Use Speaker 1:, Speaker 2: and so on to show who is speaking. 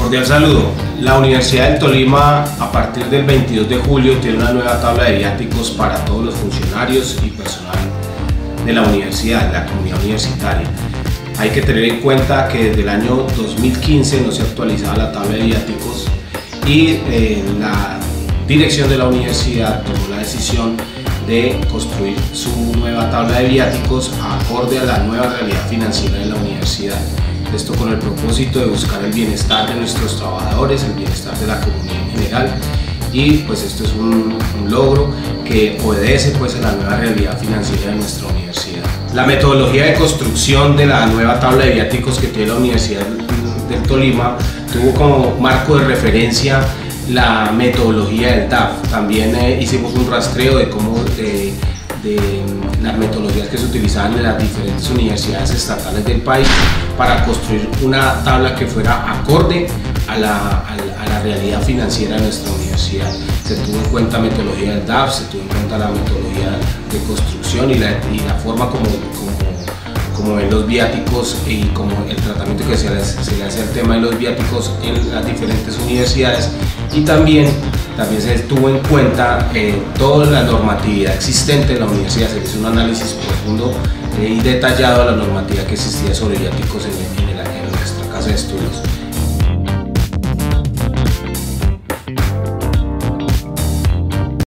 Speaker 1: Cordial saludo. La Universidad del Tolima, a partir del 22 de julio, tiene una nueva tabla de viáticos para todos los funcionarios y personal de la universidad, de la comunidad universitaria. Hay que tener en cuenta que desde el año 2015 no se actualizaba la tabla de viáticos y la dirección de la universidad tomó la decisión de construir su nueva tabla de viáticos acorde a la nueva realidad financiera de la universidad. Esto con el propósito de buscar el bienestar de nuestros trabajadores, el bienestar de la comunidad en general, y pues esto es un logro que obedece pues a la nueva realidad financiera de nuestra universidad. La metodología de construcción de la nueva tabla de viáticos que tiene la Universidad del Tolima tuvo como marco de referencia la metodología del DAF. También hicimos un rastreo de cómo de las metodologías que se utilizaban en las diferentes universidades estatales del país para construir una tabla que fuera acorde a la realidad financiera de nuestra universidad. Se tuvo en cuenta la metodología del DAF, se tuvo en cuenta la metodología de construcción y la forma como ven los viáticos y como el tratamiento que se le hace al tema de los viáticos en las diferentes universidades, y también se tuvo en cuenta toda la normatividad existente en la universidad. Se hizo un análisis profundo y detallado de la normativa que existía sobre viáticos en nuestra casa de estudios.